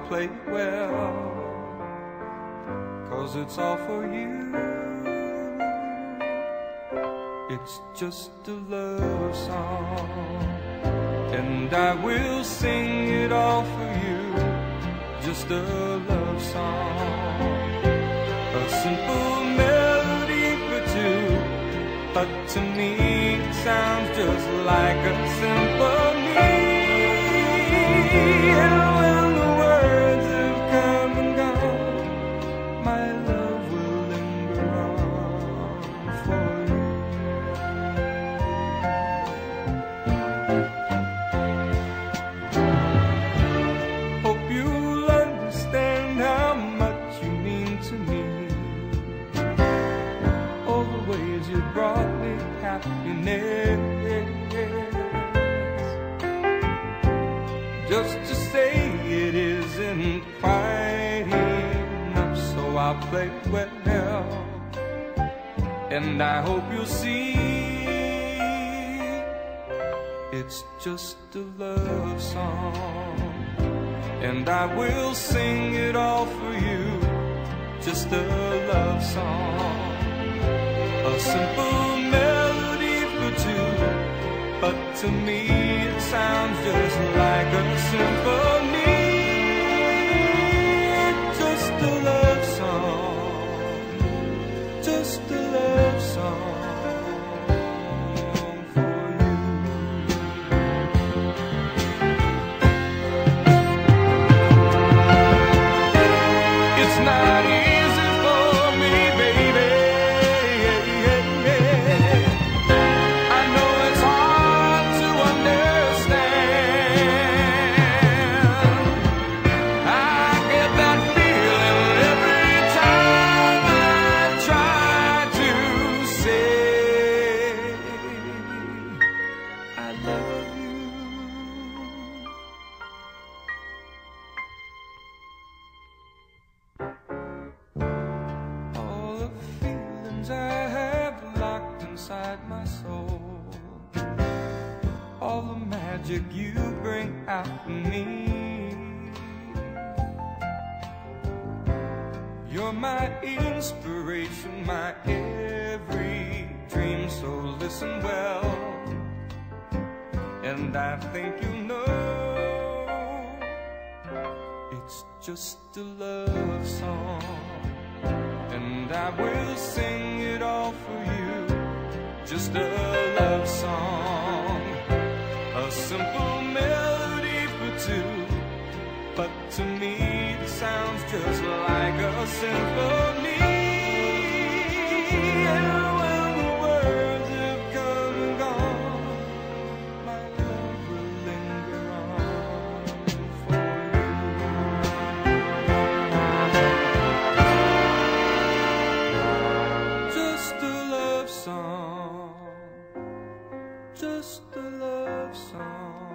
play well, 'cause it's all for you. It's just a love song, and I will sing it all for you. Just a love song, a simple melody for two, but to me it sounds just like a symphony. And when the words have come and gone, my love will linger on for you. Hope you'll understand how much you mean to me. All the ways you brought me happiness. Just to say it isn't quite enough, so I'll play well, and I hope you'll see it's just a love song, and I will sing it all for you. Just a love song, a simple melody for two, but to me it sounds just like a symphony. Just a love song, just a love song for you. It's not easy for me, baby. I know it's hard to understand. I get that feeling every time I try to say I love you. All the feelings I have locked inside my soul, all the magic you bring out in me. You're my inspiration, my every dream, so listen well, and I think you know it's just a love song, and I will sing it all for you. Just a love song, a simple melody for two, but to me it sounds just like a symphony. And when the words have come and gone, my love will linger on for you. Just a love song, just a love song.